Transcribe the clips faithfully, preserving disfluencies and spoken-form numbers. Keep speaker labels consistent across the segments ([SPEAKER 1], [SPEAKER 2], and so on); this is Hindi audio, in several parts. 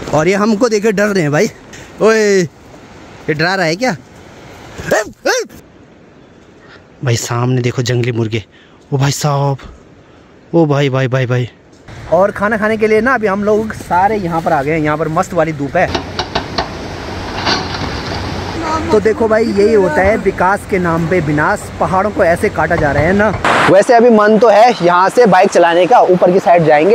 [SPEAKER 1] और ये हमको देखे डर रहे हैं भाई। ओए ये डरा रहा है क्या? भाई सामने देखो जंगली मुर्गे। ओ भाई साहब, ओ भाई भाई भाई भाई। और खाना खाने के लिए ना अभी हम लोग सारे यहाँ पर आ गए हैं। यहाँ पर मस्त वाली धूप है। तो देखो भाई यही होता है विकास के नाम पे विनाश। पहाड़ों को ऐसे काटा जा रहा है ना। वैसे अभी मन तो है यहाँ से बाइक चलाने का, ऊपर की साइड जाएंगे।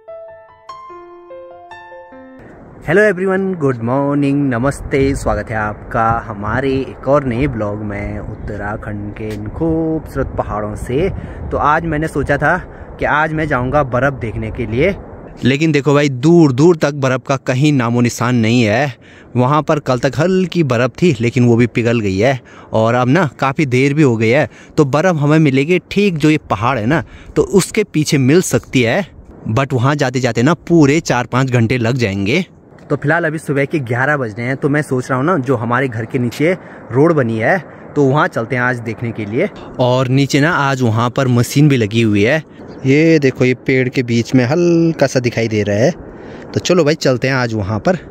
[SPEAKER 1] हेलो एवरीवन, गुड मॉर्निंग, नमस्ते। स्वागत है आपका हमारे एक और नए ब्लॉग में उत्तराखंड के इन खूबसूरत पहाड़ों से। तो आज मैंने सोचा था कि आज मैं जाऊंगा बर्फ़ देखने के लिए, लेकिन देखो भाई दूर दूर तक बर्फ़ का कहीं नामो निशान नहीं है। वहाँ पर कल तक हल्की बर्फ़ थी, लेकिन वो भी पिघल गई है और अब ना काफ़ी देर भी हो गई है। तो बर्फ़ हमें मिलेगी ठीक जो ये पहाड़ है ना, तो उसके पीछे मिल सकती है, बट वहाँ जाते जाते ना पूरे चार पाँच घंटे लग जाएंगे। तो फिलहाल अभी सुबह के ग्यारह बज रहे हैं। तो मैं सोच रहा हूँ ना जो हमारे घर के नीचे रोड बनी है तो वहाँ चलते हैं आज देखने के लिए। और नीचे ना आज वहाँ पर मशीन भी लगी हुई है। ये देखो ये पेड़ के बीच में हल्का सा दिखाई दे रहा है। तो चलो भाई चलते हैं आज वहाँ पर।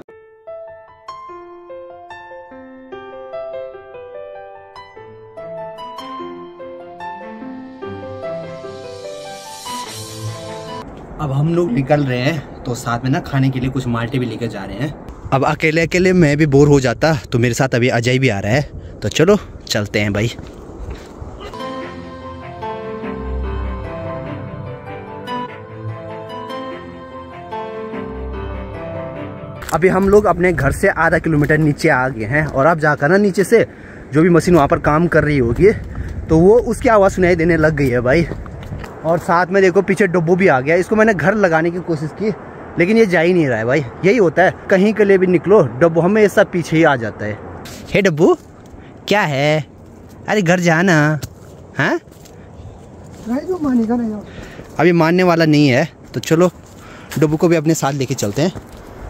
[SPEAKER 1] अब हम लोग निकल रहे हैं, तो साथ में ना खाने के लिए कुछ माल्टे भी लेकर जा रहे हैं। अब अकेले अकेले मैं भी बोर हो जाता, तो मेरे साथ अभी अजय भी आ रहा है। तो चलो चलते हैं भाई। अभी हम लोग अपने घर से आधा किलोमीटर नीचे आ गए हैं और अब जाकर ना नीचे से जो भी मशीन वहाँ पर काम कर रही होगी तो वो उसकी आवाज़ सुनाई देने लग गई है भाई। और साथ में देखो पीछे डब्बू भी आ गया। इसको मैंने घर लगाने की कोशिश की, लेकिन ये जा ही नहीं रहा है भाई। यही होता है, कहीं के लिए भी निकलो डब्बू हमेशा पीछे ही आ जाता है। हे डब्बू क्या है? अरे घर जाना। हाँ तो मानेगा नहीं, अभी मानने वाला नहीं है। तो चलो डब्बू को भी अपने साथ लेके चलते हैं।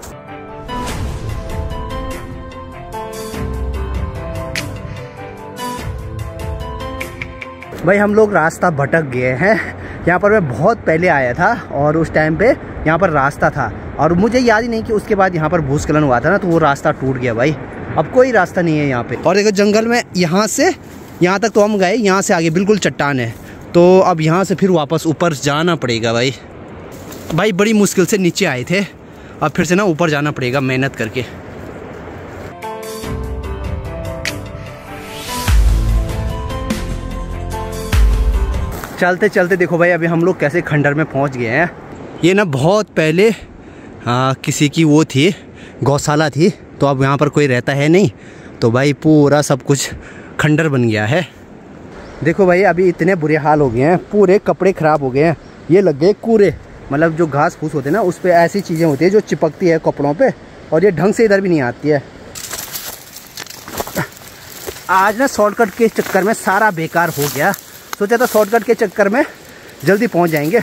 [SPEAKER 1] भाई हम लोग रास्ता भटक गए हैं। यहाँ पर मैं बहुत पहले आया था और उस टाइम पे यहाँ पर रास्ता था और मुझे याद ही नहीं कि उसके बाद यहाँ पर भूस्खलन हुआ था ना, तो वो रास्ता टूट गया भाई। अब कोई रास्ता नहीं है यहाँ पे। और देखो जंगल में यहाँ से यहाँ तक तो हम गए, यहाँ से आगे बिल्कुल चट्टान है। तो अब यहाँ से फिर वापस ऊपर जाना पड़ेगा भाई। भाई बड़ी मुश्किल से नीचे आए थे, अब फिर से ना ऊपर जाना पड़ेगा मेहनत करके। चलते चलते देखो भाई अभी हम लोग कैसे खंडर में पहुंच गए हैं। ये ना बहुत पहले हाँ किसी की वो थी, गौशाला थी। तो अब यहाँ पर कोई रहता है नहीं, तो भाई पूरा सब कुछ खंडर बन गया है। देखो भाई अभी इतने बुरे हाल हो गए हैं, पूरे कपड़े ख़राब हो गए हैं। ये लग गए कूड़े, मतलब जो घास फूस होते हैं ना उस पर ऐसी चीज़ें होती है जो चिपकती है कपड़ों पे, और ये ढंग से इधर भी नहीं आती है। आज ना शॉर्टकट के चक्कर में सारा बेकार हो गया। सोचा था शॉर्टकट के चक्कर में जल्दी पहुंच जाएंगे,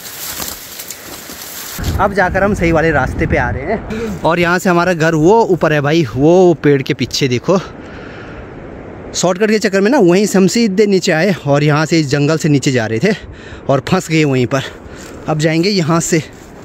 [SPEAKER 1] अब जाकर हम सही वाले रास्ते पे आ रहे हैं। और यहाँ से हमारा घर वो ऊपर है भाई, वो पेड़ के पीछे देखो। शॉर्टकट के चक्कर में ना वहीं से हम सीधे नीचे आए और यहाँ से इस जंगल से नीचे जा रहे थे और फंस गए वहीं पर। अब जाएंगे यहाँ से।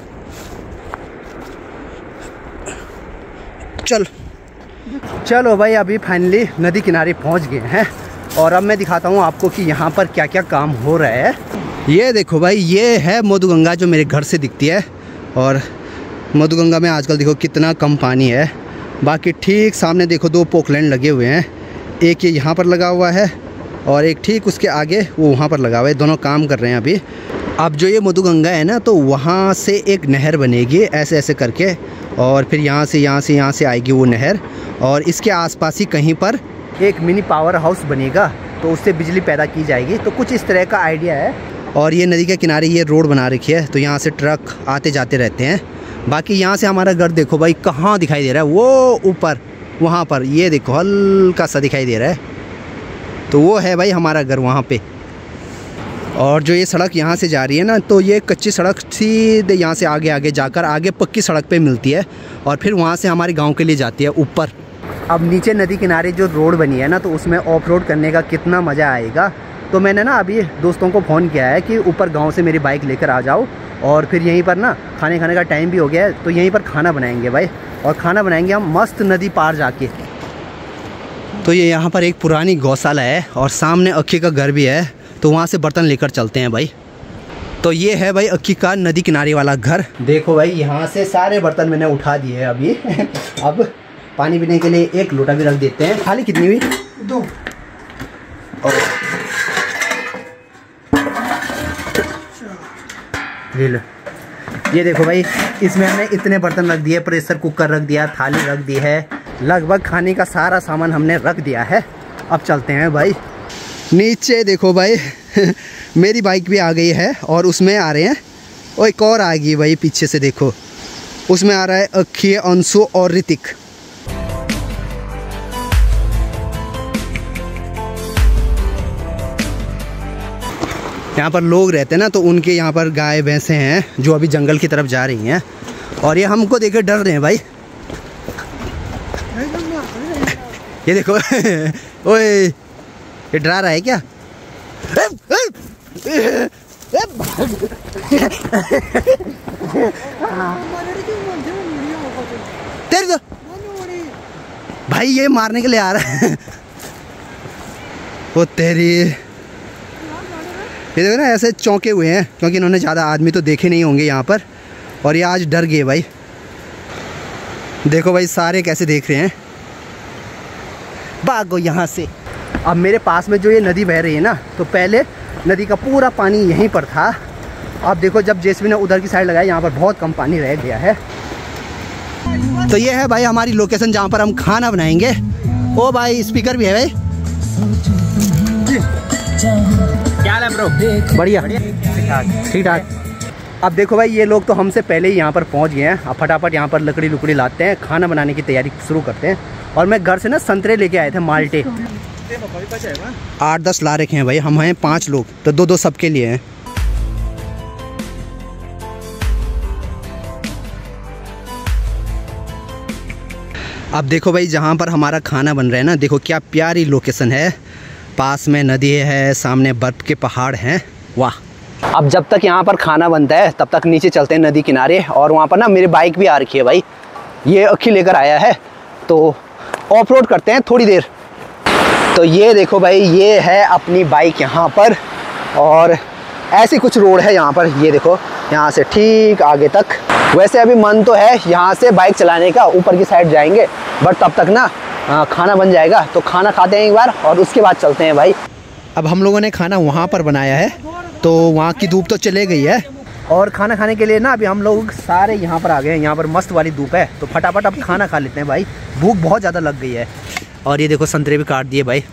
[SPEAKER 1] चल चलो भाई अभी फाइनली नदी किनारे पहुँच गए हैं और अब मैं दिखाता हूँ आपको कि यहाँ पर क्या क्या काम हो रहा है। ये देखो भाई ये है मधुगंगा जो मेरे घर से दिखती है। और मधुगंगा में आजकल देखो कितना कम पानी है। बाकी ठीक सामने देखो दो पोकलैंड लगे हुए हैं, एक ये यहाँ पर लगा हुआ है और एक ठीक उसके आगे वो वहाँ पर लगा हुआ है। दोनों काम कर रहे हैं अभी। अब जो ये मधुगंगा है ना, तो वहाँ से एक नहर बनेगी ऐसे ऐसे करके, और फिर यहाँ से यहाँ से यहाँ से आएगी वो नहर, और इसके आसपास ही कहीं पर एक मिनी पावर हाउस बनेगा, तो उससे बिजली पैदा की जाएगी। तो कुछ इस तरह का आइडिया है। और ये नदी के किनारे ये रोड बना रखी है, तो यहाँ से ट्रक आते जाते रहते हैं। बाकी यहाँ से हमारा घर देखो भाई कहाँ दिखाई दे रहा है, वो ऊपर वहाँ पर ये देखो हल्का सा दिखाई दे रहा है, तो वो है भाई हमारा घर वहाँ पे। और जो ये सड़क यहाँ से जा रही है ना, तो ये कच्ची सड़क सीधे यहाँ से आगे आगे जाकर आगे पक्की सड़क पे मिलती है और फिर वहाँ से हमारे गांव के लिए जाती है ऊपर। अब नीचे नदी किनारे जो रोड बनी है ना, तो उसमें ऑफ रोड करने का कितना मज़ा आएगा। तो मैंने ना अभी दोस्तों को फ़ोन किया है कि ऊपर गांव से मेरी बाइक लेकर आ जाओ और फिर यहीं पर ना खाने खाने का टाइम भी हो गया है, तो यहीं पर खाना बनाएंगे भाई। और खाना बनाएंगे हम मस्त नदी पार जाके। तो ये यहाँ पर एक पुरानी गौशाला है और सामने अक्की का घर भी है, तो वहाँ से बर्तन लेकर चलते हैं भाई। तो ये है भाई अक्की का नदी किनारे वाला घर। देखो भाई यहाँ से सारे बर्तन मैंने उठा दिए अभी। अब पानी पीने के लिए एक लोटा भी रख देते हैं। खाली कितनी हुई? दो। और ले लो। ये देखो भाई, इसमें हमने इतने बर्तन रख दिए, प्रेशर कुकर रख दिया, थाली रख दी है, लगभग खाने का सारा सामान हमने रख दिया है। अब चलते हैं भाई नीचे। देखो भाई मेरी बाइक भी आ गई है और उसमें आ रहे हैं, और एक और आ गई भाई पीछे से। देखो उसमें आ रहा है अक्की, अंशु और ऋतिक। यहाँ पर लोग रहते हैं ना, तो उनके यहाँ पर गाय भैंसे हैं जो अभी जंगल की तरफ जा रही हैं, और ये हमको देख डर रहे हैं भाई। ये देखो ओए, ये डरा रहा है क्या? तेरे तो भाई ये मारने के लिए आ रहा है। ओ तेरी, ये देखो ना ऐसे चौंके हुए हैं, क्योंकि इन्होंने ज़्यादा आदमी तो देखे नहीं होंगे यहाँ पर, और ये आज डर गए भाई। देखो भाई सारे कैसे देख रहे हैं। भागो यहाँ से। अब मेरे पास में जो ये नदी बह रही है ना, तो पहले नदी का पूरा पानी यहीं पर था। अब देखो जब जेसीबी ने उधर की साइड लगाया, यहाँ पर बहुत कम पानी रह गया है। तो ये है भाई हमारी लोकेशन जहाँ पर हम खाना बनाएंगे। ओ भाई स्पीकर भी है भाई। क्या है ब्रो? बढ़िया, ठीक ठाक। अब देखो भाई ये लोग तो हमसे पहले ही यहाँ पर पहुँच गए हैं। अब फटाफट यहाँ पर लकड़ी लुकड़ी लाते हैं, खाना बनाने की तैयारी शुरू करते हैं। और मैं घर से ना संतरे लेके आए थे, माल्टे आठ दस ला रखे हैं भाई। हम हैं पाँच लोग, तो दो दो सबके लिए हैं। अब देखो भाई जहाँ पर हमारा खाना बन रहा है ना, देखो क्या प्यारी लोकेशन है। पास में नदी है, सामने बर्फ़ के पहाड़ हैं, वाह। अब जब तक यहाँ पर खाना बनता है तब तक नीचे चलते हैं नदी किनारे। और वहाँ पर ना मेरी बाइक भी आ रखी है भाई, ये अक्की लेकर आया है, तो ऑफ रोड करते हैं थोड़ी देर। तो ये देखो भाई ये है अपनी बाइक यहाँ पर, और ऐसी कुछ रोड है यहाँ पर। ये देखो यहाँ से ठीक आगे तक। वैसे अभी मन तो है यहाँ से बाइक चलाने का, ऊपर की साइड जाएंगे, बट तब तक ना आ, खाना बन जाएगा, तो खाना खाते हैं एक बार और उसके बाद चलते हैं भाई। अब हम लोगों ने खाना वहाँ पर बनाया है, तो वहाँ की धूप तो चले गई है, और खाना खाने के लिए ना अभी हम लोग सारे यहाँ पर आ गए हैं। यहाँ पर मस्त वाली धूप है, तो फटाफट अब खाना खा लेते हैं भाई, भूख बहुत ज़्यादा लग गई है। और ये देखो संतरे भी काट दिए भाई।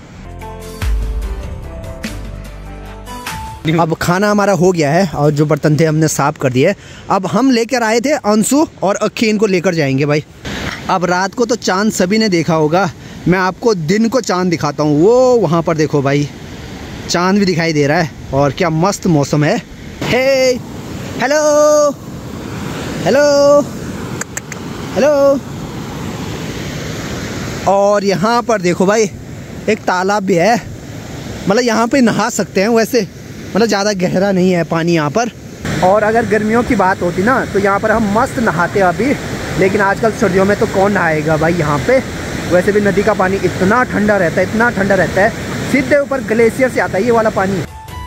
[SPEAKER 1] अब खाना हमारा हो गया है, और जो बर्तन थे हमने साफ कर दिए। अब हम लेकर आए थे अंशु और अक्की, इनको लेकर जाएंगे भाई। अब रात को तो चांद सभी ने देखा होगा, मैं आपको दिन को चांद दिखाता हूँ। वो वहाँ पर देखो भाई चांद भी दिखाई दे रहा है, और क्या मस्त मौसम है। Hey hello hello hello. और यहाँ पर देखो भाई एक तालाब भी है, मतलब यहाँ पे नहा सकते हैं। वैसे मतलब ज़्यादा गहरा नहीं है पानी यहाँ पर। और अगर गर्मियों की बात होती ना, तो यहाँ पर हम मस्त नहाते अभी, लेकिन आजकल सर्दियों में तो कौन नहाएगा भाई यहाँ पे। वैसे भी नदी का पानी इतना ठंडा रहता है, इतना ठंडा रहता है, सीधे ऊपर ग्लेशियर से आता है ये वाला पानी।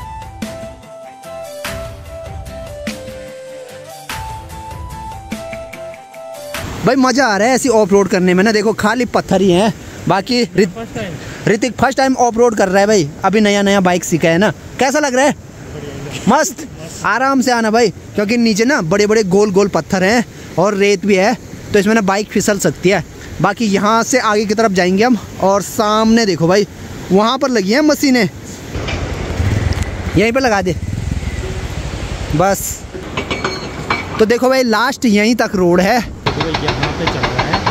[SPEAKER 1] भाई मज़ा आ रहा है ऐसी ऑफ रोड करने में ना। देखो खाली पत्थर ही हैं, बाकी Hrithik first time off road कर रहा है भाई, अभी नया नया बाइक सीखा है ना। कैसा लग रहा है? मस्त। आराम से आना भाई, क्योंकि नीचे ना बड़े बड़े गोल गोल पत्थर हैं और रेत भी है, तो इसमें ना बाइक फिसल सकती है। बाकी यहाँ से आगे की तरफ जाएंगे हम, और सामने देखो भाई वहाँ पर लगी हैं मशीनें, यहीं पर लगा दे बस। तो देखो भाई लास्ट यहीं तक रोड है। यहाँ पे चल रहा है।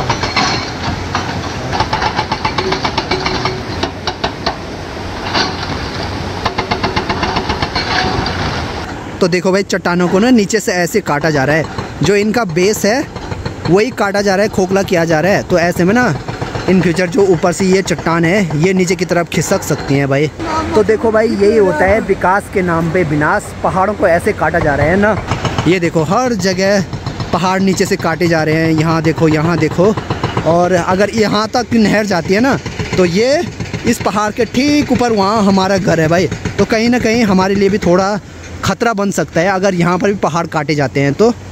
[SPEAKER 1] तो देखो भाई चट्टानों को ना नीचे से ऐसे काटा जा रहा है, जो इनका बेस है वही काटा जा रहा है, खोखला किया जा रहा है। तो ऐसे में ना इन फ्यूचर जो ऊपर से ये चट्टान है ये नीचे की तरफ खिसक सकती हैं भाई। तो देखो भाई यही होता है विकास के नाम पे विनाश। पहाड़ों को ऐसे काटा जा रहा है ना, ये देखो हर जगह पहाड़ नीचे से काटे जा रहे हैं। यहाँ देखो, यहाँ देखो। और अगर यहाँ तक नहर जाती है ना तो ये इस पहाड़ के ठीक ऊपर वहाँ हमारा घर है भाई। तो कहीं ना कहीं हमारे लिए भी थोड़ा खतरा बन सकता है अगर यहाँ पर भी पहाड़ काटे जाते हैं तो।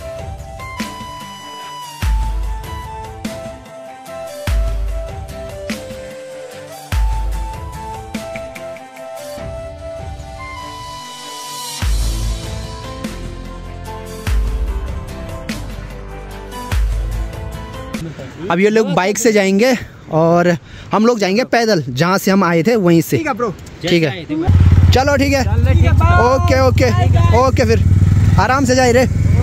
[SPEAKER 1] अब ये लोग बाइक से जाएंगे और हम लोग जाएंगे पैदल, जहाँ से हम आए थे वहीं से। ठीक है, चलो ठीक है, ओके ओके ओके, फिर आराम से जाए रे।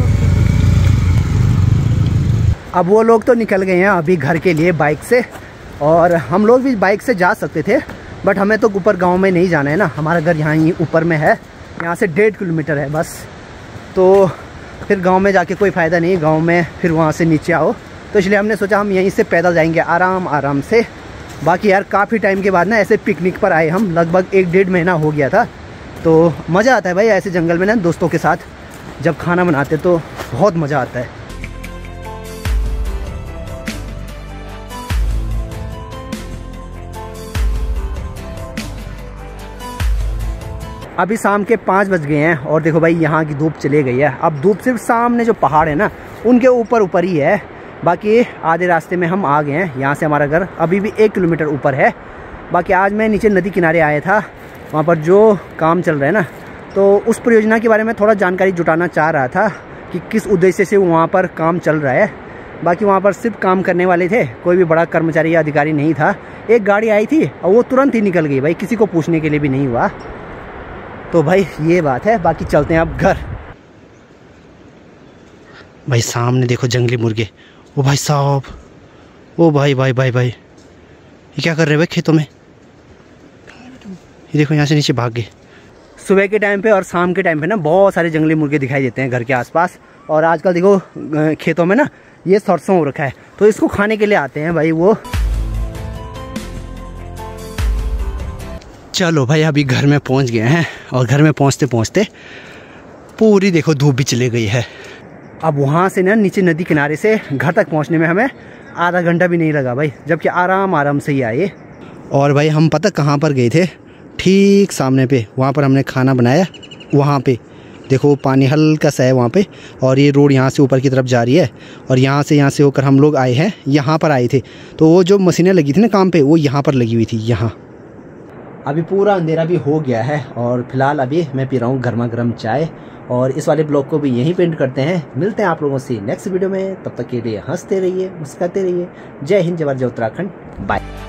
[SPEAKER 1] अब वो लोग तो निकल गए हैं अभी घर के लिए बाइक से, और हम लोग भी बाइक से जा सकते थे, बट हमें तो ऊपर गांव में नहीं जाना है ना। हमारा घर यहाँ ही ऊपर में है, यहाँ से डेढ़ किलोमीटर है बस। तो फिर गांव में जाके कोई फ़ायदा नहीं, गांव में फिर वहाँ से नीचे आओ। तो इसलिए हमने सोचा हम यहीं से पैदल जाएंगे आराम आराम से। बाकी यार काफ़ी टाइम के बाद ना ऐसे पिकनिक पर आए हम, लगभग एक डेढ़ महीना हो गया था। तो मज़ा आता है भाई ऐसे जंगल में ना दोस्तों के साथ जब खाना बनाते तो बहुत मज़ा आता है। अभी शाम के पाँच बज गए हैं और देखो भाई यहाँ की धूप चले गई है। अब धूप सिर्फ सामने जो पहाड़ है ना उनके ऊपर ऊपर ही है, बाकी आधे रास्ते में हम आ गए हैं। यहाँ से हमारा घर अभी भी एक किलोमीटर ऊपर है। बाकी आज मैं नीचे नदी किनारे आया था, वहाँ पर जो काम चल रहा है ना, तो उस परियोजना के बारे में थोड़ा जानकारी जुटाना चाह रहा था कि किस उद्देश्य से वहाँ पर काम चल रहा है। बाकी वहाँ पर सिर्फ काम करने वाले थे, कोई भी बड़ा कर्मचारी या अधिकारी नहीं था। एक गाड़ी आई थी और वो तुरंत ही निकल गई भाई, किसी को पूछने के लिए भी नहीं हुआ। तो भाई ये बात है। बाकी चलते हैं अब घर। भाई सामने देखो जंगली मुर्गे। ओ भाई साहब, ओ भाई भाई भाई भाई ये क्या कर रहे हैं भाई खेतों में? ये देखो यहाँ से नीचे भाग गए। सुबह के टाइम पे और शाम के टाइम पे ना बहुत सारे जंगली मुर्गे दिखाई देते हैं घर के आसपास। और आजकल देखो खेतों में ना ये सरसों हो रखा है, तो इसको खाने के लिए आते हैं भाई वो। चलो भाई अभी घर में पहुंच गए हैं, और घर में पहुंचते पहुंचते पूरी देखो धूप भी चली गई है। अब वहाँ से ना नीचे नदी किनारे से घर तक पहुँचने में हमें आधा घंटा भी नहीं लगा भाई, जबकि आराम आराम से ही आए। और भाई हम पता कहाँ पर गए थे? ठीक सामने पे, वहाँ पर हमने खाना बनाया। वहाँ पे देखो पानी हल्का सा है वहाँ पे, और ये रोड यहाँ से ऊपर की तरफ जा रही है। और यहाँ से यहाँ से होकर हम लोग आए हैं, यहाँ पर आए थे। तो वो जो मशीनें लगी थी ना काम पे, वो यहाँ पर लगी हुई थी यहाँ। अभी पूरा अंधेरा भी हो गया है, और फिलहाल अभी मैं पी रहा हूँ गर्मा गर्म चाय। और इस वाले ब्लॉग को भी यहीं पेंट करते हैं। मिलते हैं आप लोगों से नेक्स्ट वीडियो में, तब तक के लिए हंसते रहिए, मुस्कुराते रहिए। जय हिंद, जय भारत, जय उत्तराखंड, बाय।